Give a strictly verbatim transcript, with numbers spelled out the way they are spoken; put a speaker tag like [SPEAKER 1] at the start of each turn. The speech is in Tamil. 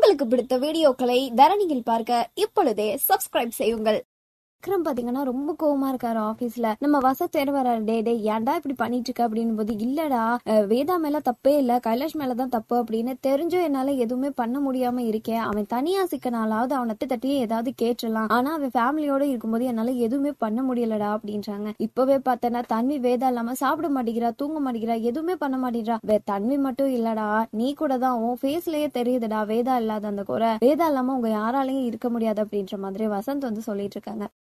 [SPEAKER 1] உங்களுக்கு பிடித்த வீடியோக்களை தரணியில் பார்க்க இப்பொழுதே சப்ஸ்கிரைப் செய்யுங்கள். விக்ரம் பாத்தீங்கன்னா ரொம்ப கோவமா இருக்காரு ஆபீஸ்ல. நம்ம வசத் தேர் வராரு, டே டே ஏன்டா இப்படி பண்ணிட்டு இருக்க அப்படின்னு போது, இல்லடா வேதா மேல தப்பே இல்ல, கைலாஷ் மேலதான் தப்பு அப்படின்னு தெரிஞ்சும் என்னால எதுவுமே பண்ண முடியாம இருக்கேன். அவன் தனியா சிக்கனாலாவது அவனை தட்டியே ஏதாவது கேட்டுலாம், ஆனா அவன் ஃபேமிலியோட இருக்கும்போது என்னால எதுவுமே பண்ண முடியலடா அப்படின்றாங்க. இப்பவே பார்த்தேன்னா தன்வி வேதா இல்லாம சாப்பிட மாட்டேங்கிறா, தூங்க மாட்டேங்கிறா, எதுவுமே பண்ண மாட்டேங்கிறா. தன்வி மட்டும் இல்லடா, நீ கூட தான், உன் ஃபேஸ்லயே தெரியுதுடா வேதா இல்லாத அந்த குறை. வேதா இல்லாம உங்க யாராலையும் இருக்க முடியாது அப்படின்ற மாதிரி வசந்த் வந்து சொல்லிட்டு இருக்காங்க.